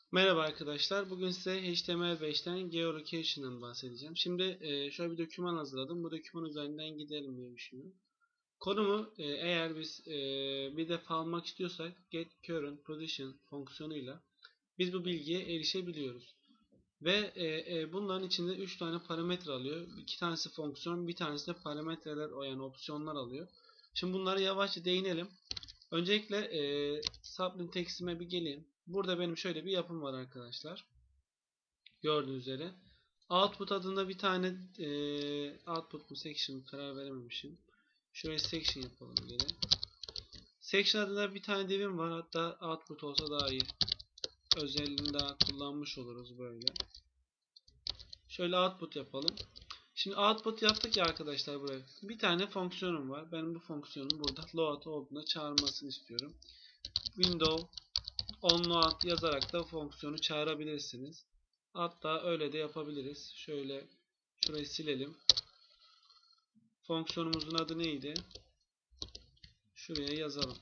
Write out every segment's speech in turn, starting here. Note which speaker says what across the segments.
Speaker 1: Merhaba arkadaşlar. Bugün size HTML5'ten geolocation'dan bahsedeceğim. Şimdi şöyle bir doküman hazırladım. Bu doküman üzerinden gidelim diye düşünüyorum. Konumu eğer biz bir defa almak istiyorsak getCurrentPosition fonksiyonuyla biz bu bilgiye erişebiliyoruz. Ve bunların içinde 3 tane parametre alıyor. 2 tanesi fonksiyon, bir tanesi de parametreler yani opsiyonlar alıyor. Şimdi bunları yavaşça değinelim. Öncelikle Sublime Text'ime bir geleyim. Burada benim şöyle bir yapım var arkadaşlar. Gördüğünüz üzere. Output adında bir tane output mu section karar verememişim. Şöyle section yapalım gene. Section adında bir tane divim var. Hatta output olsa daha iyi. Özelliğini daha kullanmış oluruz böyle. Şöyle output yapalım. Şimdi output yaptık ya arkadaşlar buraya. Bir tane fonksiyonum var. Benim bu fonksiyonun burada load olduğunda çağırmasını istiyorum. Window onload yazarak da fonksiyonu çağırabilirsiniz. Hatta öyle de yapabiliriz. Şöyle şurayı silelim. Fonksiyonumuzun adı neydi? Şuraya yazalım.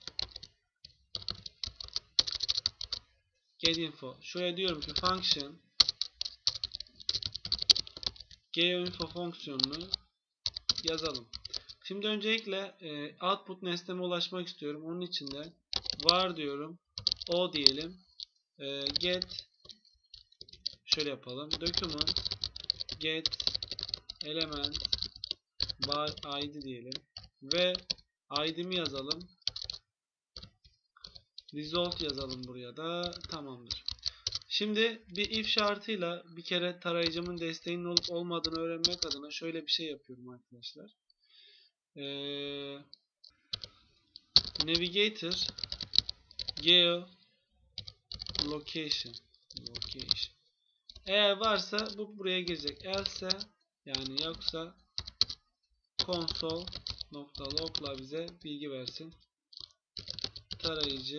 Speaker 1: Getinfo. Şuraya diyorum ki function geoinfo fonksiyonunu yazalım. Şimdi öncelikle output nesneme ulaşmak istiyorum. Onun için de var diyorum. O diyelim. Get şöyle yapalım. Document get element var id diyelim. Ve id'mi yazalım. Result yazalım buraya da. Tamamdır. Şimdi bir if şartıyla bir kere tarayıcımın desteğinin olup olmadığını öğrenmek adına şöyle bir şey yapıyorum arkadaşlar. Navigator geolocation eğer varsa bu buraya girecek. Else yani yoksa console.log'la bize bilgi versin. Tarayıcı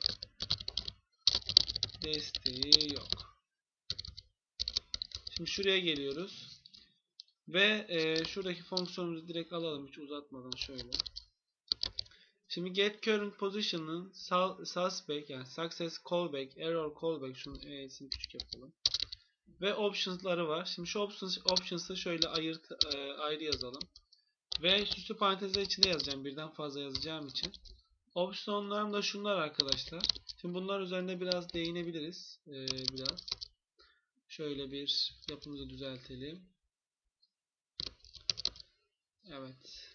Speaker 1: desteği yok. Şimdi şuraya geliyoruz. Ve şuradaki fonksiyonumuzu direkt alalım hiç uzatmadan şöyle. Şimdi getCurrentPosition'ın suspect yani success callback, error callback şunun e'sini küçük yapalım. Ve options'ları var. Şimdi şu options'ı şöyle ayrı yazalım. Ve süslü parantezler içinde yazacağım. Birden fazla yazacağım için. Opsiyonlarım da şunlar arkadaşlar. Şimdi bunlar üzerinde biraz değinebiliriz. Biraz. Şöyle bir yapımızı düzeltelim. Evet.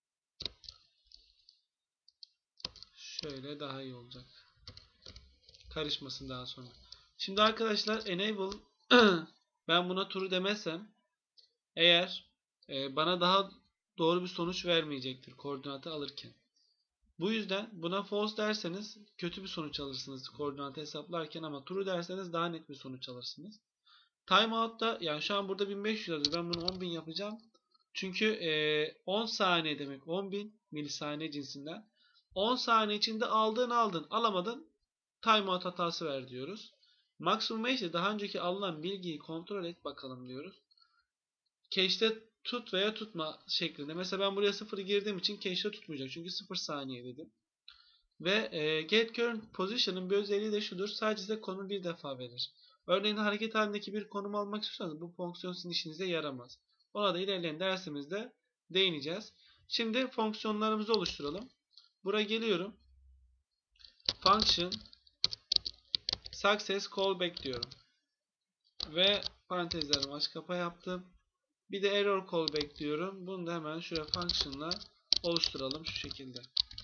Speaker 1: Şöyle daha iyi olacak. Karışmasın daha sonra. Şimdi arkadaşlar enable ben buna true demezsem eğer bana daha doğru bir sonuç vermeyecektir koordinatı alırken. Bu yüzden buna false derseniz kötü bir sonuç alırsınız koordinatı hesaplarken ama true derseniz daha net bir sonuç alırsınız. Timeout'ta yani şu an burada 1500 yazıyor. Ben bunu 10.000 yapacağım. Çünkü 10 saniye demek 10.000 milisaniye cinsinden. 10 saniye içinde aldın alamadın timeout hatası ver diyoruz. Maximum ise daha önceki alınan bilgiyi kontrol et bakalım diyoruz. Cache'de tut veya tutma şeklinde. Mesela ben buraya 0 girdiğim için cache'de tutmayacak. Çünkü 0 saniye dedim. Ve getCurrentPosition'ın bir özelliği de şudur. Sadece size konumu bir defa verir. Örneğin hareket halindeki bir konum almak istiyorsanız bu fonksiyon sizin işinize yaramaz. Ona da ilerleyen dersimizde değineceğiz. Şimdi fonksiyonlarımızı oluşturalım. Buraya geliyorum. Function success callback diyorum. Ve parantezlerimi aç kapa yaptım. Bir de error callback diyorum. Bunu da hemen şuraya function'la oluşturalım şu şekilde.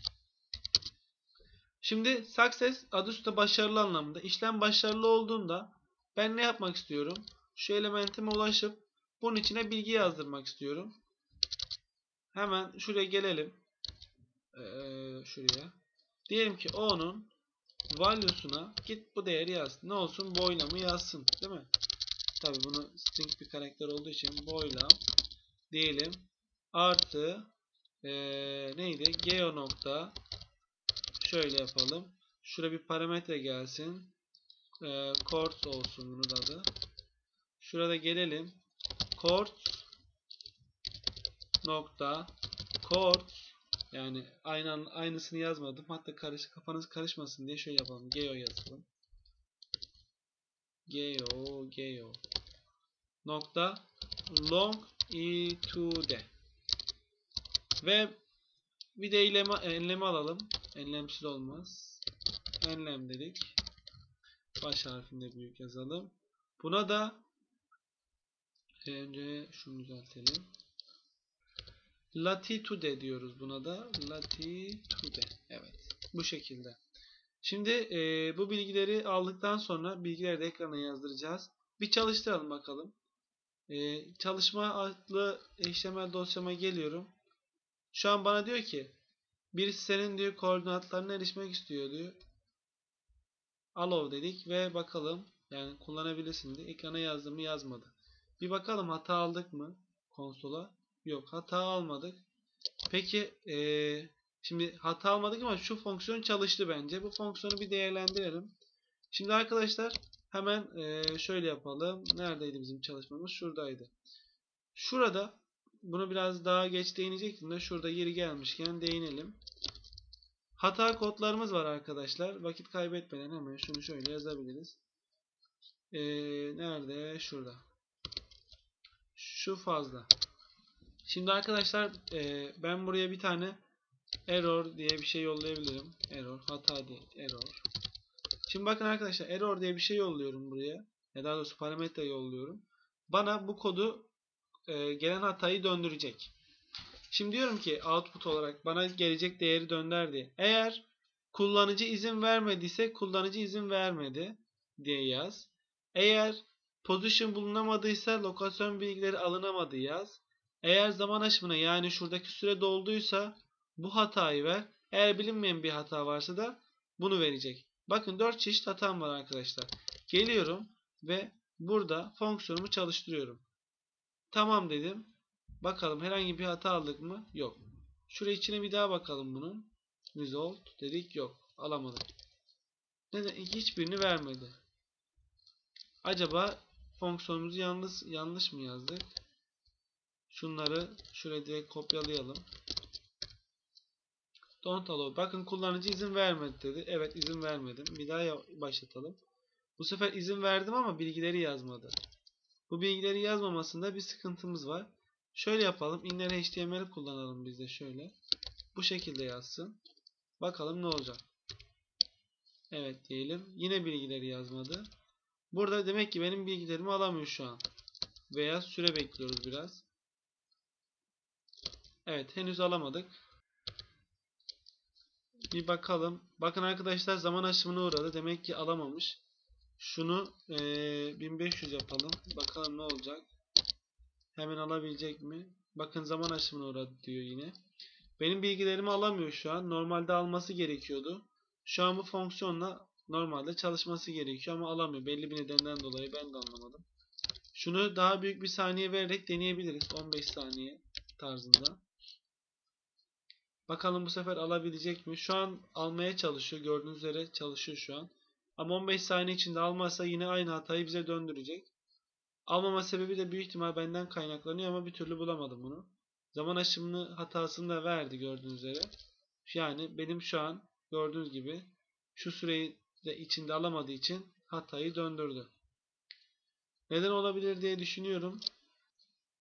Speaker 1: Şimdi success adı üstünde başarılı anlamında. İşlem başarılı olduğunda ben ne yapmak istiyorum? Şu elementime ulaşıp bunun içine bilgi yazdırmak istiyorum. Hemen şuraya gelelim. Şuraya. Diyelim ki o'nun value'suna git bu değeri yaz. Ne olsun? Boylamı yazsın. Değil mi? Tabi bunu string bir karakter olduğu için boylam diyelim. Artı neydi? Geo nokta şöyle yapalım. Şuraya bir parametre gelsin. Chords olsun bunun adı. Şurada gelelim. Chords nokta chords yani aynısını yazmadım. Hatta kafanız karışmasın diye şöyle yapalım. Geo yazalım. geo nokta longitude ve bir de enlemi alalım. Enlemsiz olmaz. Enlem dedik. Baş harfinde büyük yazalım. Buna da önce şunu düzeltelim. Latitude diyoruz buna da. Latitude. Evet. Bu şekilde. Şimdi bu bilgileri aldıktan sonra bilgileri de ekrana yazdıracağız. Bir çalıştıralım bakalım. Çalışma adlı HTML dosyama geliyorum. Şu an bana diyor ki birisi senin diyor koordinatlarına erişmek istiyor diyor. Allow dedik ve bakalım, yani kullanabilirsin diye ekrana yazdı mı yazmadı. Bir bakalım hata aldık mı konsola? Yok, hata almadık. Peki şimdi hata almadık ama şu fonksiyon çalıştı bence. Bu fonksiyonu bir değerlendirelim. Şimdi arkadaşlar hemen şöyle yapalım. Neredeydi bizim çalışmamız? Şuradaydı. Şurada bunu biraz daha geç değinecektim de şurada yeri gelmişken değinelim. Hata kodlarımız var arkadaşlar. Vakit kaybetmeden hemen şunu şöyle yazabiliriz. Nerede? Şurada. Şu fazla. Şimdi arkadaşlar ben buraya bir tane error diye bir şey yollayabilirim. Error, hata diye error. Şimdi bakın arkadaşlar, error diye bir şey yolluyorum buraya. Ya daha doğrusu parametre yolluyorum. Bana bu kodu gelen hatayı döndürecek. Şimdi diyorum ki output olarak bana gelecek değeri dönder diye. Eğer kullanıcı izin vermediyse kullanıcı izin vermedi diye yaz. Eğer position bulunamadıysa lokasyon bilgileri alınamadı yaz. Eğer zaman aşımına, yani şuradaki süre dolduysa bu hatayı ver. Eğer bilinmeyen bir hata varsa da bunu verecek. Bakın 4 çeşit hatam var arkadaşlar. Geliyorum ve burada fonksiyonumu çalıştırıyorum. Tamam dedim. Bakalım herhangi bir hata aldık mı? Yok. Şuraya içine bir daha bakalım bunun. Result dedik, yok. Alamadık. Neden? Hiçbirini vermedi. Acaba fonksiyonumuzu yanlış mı yazdık? Şunları şuraya direkt kopyalayalım. Don't allow. Bakın kullanıcı izin vermedi dedi. Evet, izin vermedim. Bir daha başlatalım. Bu sefer izin verdim ama bilgileri yazmadı. Bu bilgileri yazmamasında bir sıkıntımız var. Şöyle yapalım. Inner HTML kullanalım biz de şöyle. Bu şekilde yazsın. Bakalım ne olacak. Evet diyelim. Yine bilgileri yazmadı. Burada demek ki benim bilgilerimi alamıyor şu an. Veya süre bekliyoruz biraz. Evet, henüz alamadık. Bir bakalım. Bakın arkadaşlar, zaman aşımına uğradı. Demek ki alamamış. Şunu 1500 yapalım. Bakalım ne olacak. Hemen alabilecek mi? Bakın zaman aşımına uğradı diyor yine. Benim bilgilerimi alamıyor şu an. Normalde alması gerekiyordu. Şu an bu fonksiyonla normalde çalışması gerekiyor ama alamıyor. Belli bir nedenden dolayı ben de anlamadım. Şunu daha büyük bir saniye vererek deneyebiliriz. 15 saniye tarzında. Bakalım bu sefer alabilecek mi? Şu an almaya çalışıyor. Gördüğünüz üzere çalışıyor şu an. Ama 15 saniye içinde almazsa yine aynı hatayı bize döndürecek. Almama sebebi de büyük ihtimal benden kaynaklanıyor ama bir türlü bulamadım bunu. Zaman aşımını hatasını da verdi gördüğünüz üzere. Yani benim şu an gördüğünüz gibi şu süreyi de içinde alamadığı için hatayı döndürdü. Neden olabilir diye düşünüyorum.